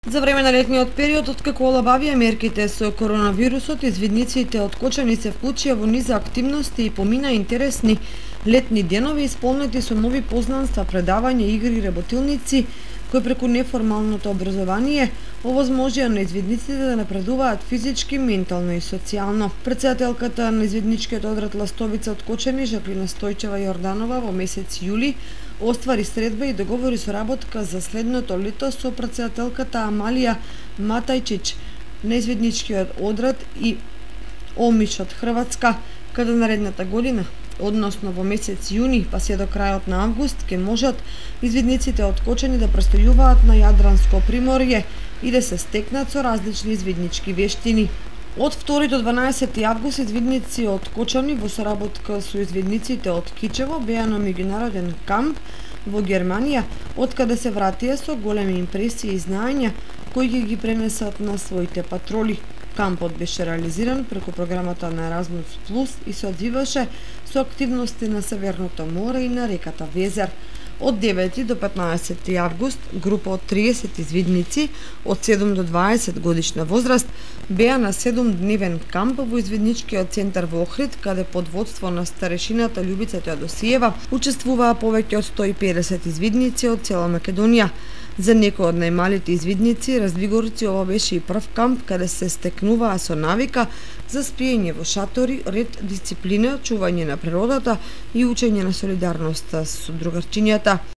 За време на летниот период, откако олабавија мерките со коронавирусот, извидниците од Кочани се вклучија во низа активности и помина интересни летни денови исполнети со нови познанства, предавања, игри и работилници, кои преку неформалното образование овозможија на извидниците да напредуваат физички, ментално и социјално. Претседателката на извидничкиот одред Ластовица од Кочани, Жаклина Стојчева Јорданова, во месец јули оствари средба и договори соработка за следното лето со претседателката Амалија Матајчич на извидничкиот одред и Омиш од Хрватска, каде наредната година, односно во месец јуни па се до крајот на август, ќе можат извидниците од Кочани да престојуваат на Јадранско приморје и да се стекнат со различни извиднички вештини. Од 2 до 12 август извидници од Кочани во соработка со извидниците од Кичево беа на меѓународен камп во Германија, откаде се вратија со големи импресии и знаења кои ќе ги пренесат на своите патроли. Кампот беше реализиран преку програмата на Еразмус Плюс и се одвиваше со активности на Северното море и на реката Везер. Од 9 до 15 август група од 30 извидници од 7 до 20 годишна возраст беа на 7-дневен камп во извидничкиот центар во Охрид, каде под водство на старешината Љубица Теодосиева учествуваа повеќе од 150 извидници од цела Македонија. За некои од најмалите извидници, развигорци, ова беше и прв камп каде се стекнуваа со навика за спиење во шатори, ред, дисциплина, чување на природата и учење на солидарноста со другарчињата.